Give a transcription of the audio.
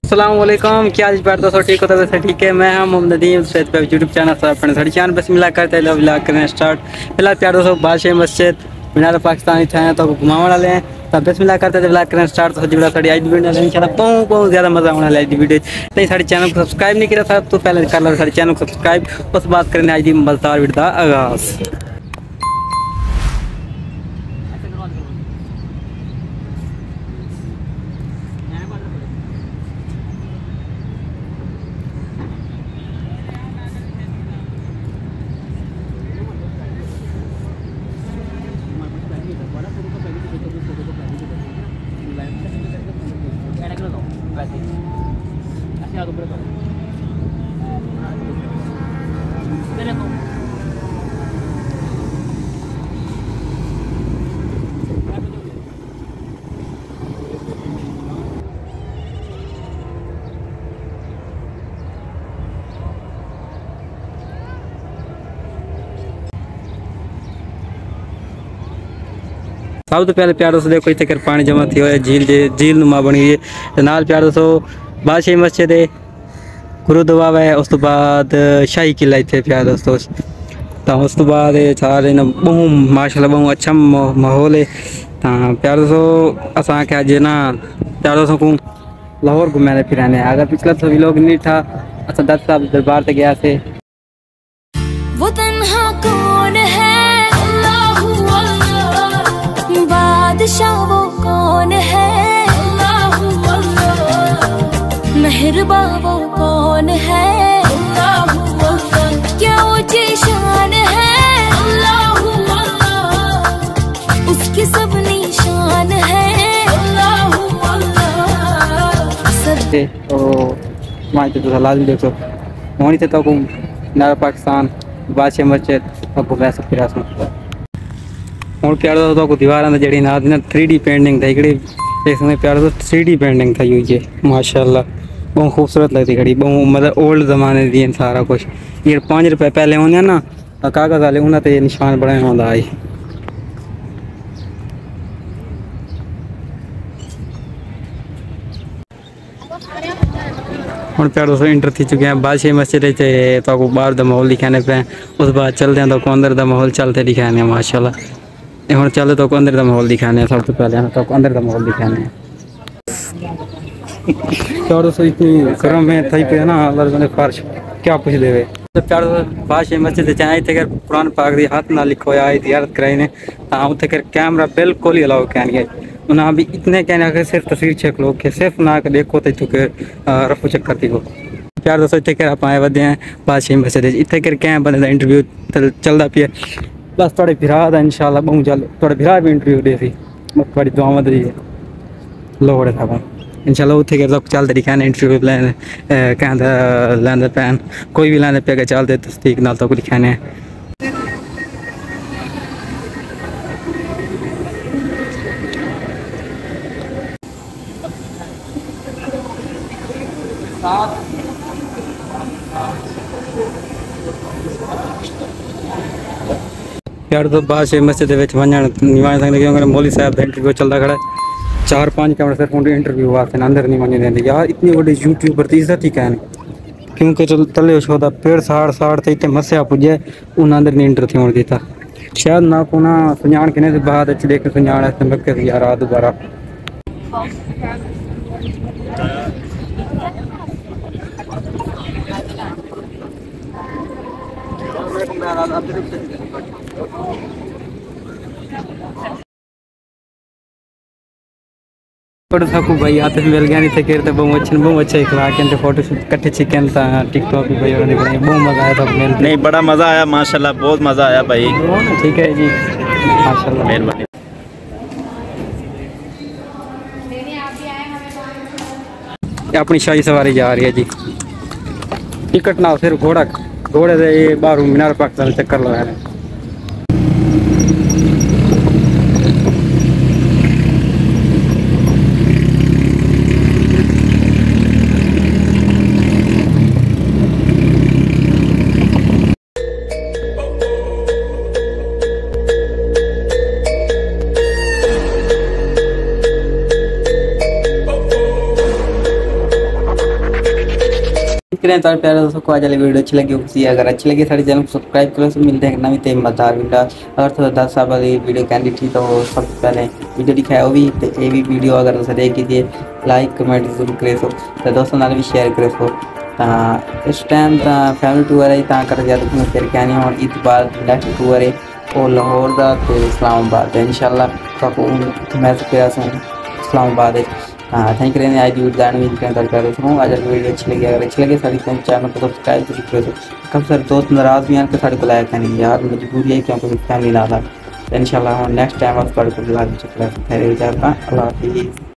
अस्सलामुअलैकुम, क्या आज बार दोस्तों ठीक होता है? वैसे ठीक है। मैं हम मोहम्मद नदीम सैद पे यूट्यूब चैनल से अपने साड़ी चैनल बस मिला करते हैं व्लॉग करने स्टार्ट। फिलहाल प्यार दोस्तों बादशाही मस्जिद मीनार-ए-पाकिस्तान इतना है तो घुमाने वाले हैं, तब बस मिला करते हैं व्लॉग करने स्टार्ट। तो सच्ची बड़ा साड़ी आज वीडियो इंशाल्लाह बहुत ज़्यादा मज़ा आने वाला है। वीडियो नहीं साड़ी चैनल को सब्सक्राइब नहीं किया था तो पहले कर लो साड़ी चैनल को सब्सक्राइब। उस बात करने आज मज़ेदार वीडियो का आगाज़। सब तो पहले प्यार दोस्तों देखो इतने पानी जमा थी हो झील नुमा बनी हुई है। नाल प्यार दोस्तों बादशाही मस्जिद है, गुरुद्वारा है, उस तो बाद शाही किला इतने प्यार दोस्तों। तो उस तो बाद सारे न बहु माशाल्लाह बहु अच्छा माहौल है। तो प्यार दोस्तों असा के अज ना प्यार दोस्तों को लाहौर घूमने फिराने। अगर पिछला सभी लोग नहीं था अच्छा 10 साल दरबार से गया थे। वो तन्हा कौन है बादशाह, वो कौन है मेहरबा, वो कौन है क्या ऊंची शान है उसकी सब निशान है तो माइते तो लाजमी देखो वहीं से तो मीनार-ए-पाकिस्तान बादशाही मस्जिद आपको वैसे फिरा और प्यार दोस्तों को दीवार जड़ी ना 3D पेंटिंग था इकड़ी एक समय प्यार दोस्तों 3D पेंटिंग था हुई है माशाल्लाह बहुत खूबसूरत लगती घड़ी बहुत मतलब ओल्ड ज़माने दी सारा कुछ। ये 5 रुपये पहले होंगे ना कागज़ वाले उन्होंने तो निशान बने होता आई। और प्यार दोस्तों इंटर थी चुके हैं बादशाही मस्जिद तो बाहर का माहौल दिखाने पे उस बाद चलते हैं तो अंदर का माहौल चलते दिखाने माशाल्लाह। हम चले तो अंदर का माहौल दिखाने सब तो पहले तो अंदर का माहौल दिखाने प्यार दोस्तों इतनी गर्म में थी पे ना अल्लाह ने फर्श क्या पूछ देवे। तो प्यार बादशाही मस्जिद चाहे थे कुरान पाक दी हाथ ना लिखो या जियारत कराई ने तो उसे कैमरा बिल्कुल ही अलाउ कहनी उन्हें भी इतने कहने कि सिर्फ तस्वीर चेक लो कि सिर्फ ना देखो तो चुके रफू चेक करती हो। प्यार दोस्तों इतने कर आप आए वे हैं बादशाही मस्जिद इतने कर क्या बंदे का इंटरव्यू चलता पिया बस थोड़े बिरा का इंशाल्लाह बहुत जल्द थोड़े बिरा भी इंटरव्यू दे सी बस थोड़ी दुआवां दी लोड़ था इंशाल्लाह उत्थे कर चलते दिखाने इंटरव्यू लैन कहता लैंदे पैन कोई भी लैंदे पे चलते तस्दीक नाल तो दिखाने। प्यार तो बादशाही मस्जिद वजन नहीं वन सकते क्योंकि मौली साहब का इंटरव्यू चलता खड़ा 4-5 कैमरे सिर्फ इंटरव्यू वास्ते अंदर नहीं मनी देंगे यार इतनी बड़ी यूट्यूबर की इज्जत ही कहने क्योंकि तले छोदा पेड़ साड़ तो इतने मस्या पुजे उन्हें अंदर नहीं इंटरव्यू होने देता शायद ना को ना सुजान किने से बाद देख सुजान मक्के से यार दोबारा। सकू भाई आते मिल गया नहीं थे कहते बहुत अच्छा इखलाक के फोटो कट्ठे चिकन था टिकटॉक भी भाई उन्होंने बनाई बहुत मज़ा आया था। नहीं बड़ा मज़ा आया माशाल्लाह बहुत मज़ा आया भाई। ठीक है जी माशाल्लाह मेहरबानी। अपनी शाही सवारी जा रही है जी टिकट ना सिर्फ घोड़े से बाहर मीनार-ए-पाकिस्तान चक्कर लगा रहे हैं। करें तो प्यारे दोस्तों को आज वाली वीडियो अच्छी लगी होगी। अगर अच्छी लगी सारे चैनल को सब्सक्राइब करो। तो मिलते हैं नवी तेज मजेदार वीडियो। अगर थोड़ा 10 साल वाली वीडियो कहनी थी तो सबसे पहले वीडियो दिखाया वो भी, तो ये भी वीडियो अगर तुम देख कीजिए लाइक कमेंट जरूर करे सो, तो दोस्तों नाल भी शेयर करे सो। इस टाइम फैमिली टूर है कर ज़्यादा घूम फिर के आने और ईद बाद नेक्स्ट टूर है वो लाहौर का तो इस्लामाबाद है इंशाल्लाह। मैं इस्लामाबाद है। थैंक यू आज वीडियो जानने में आज वीडियो अच्छी लगी। अगर अच्छी लगे सारी चैनल को सब्सक्राइब जरूर करो। कब सारे दोस्त नाराज भी हैं कि साढ़े को लायक नहीं यार, मजबूरी है क्योंकि फैमिली ना था। इंशाल्लाह नेक्स्ट टाइम आप अल्लाह हाफिज़।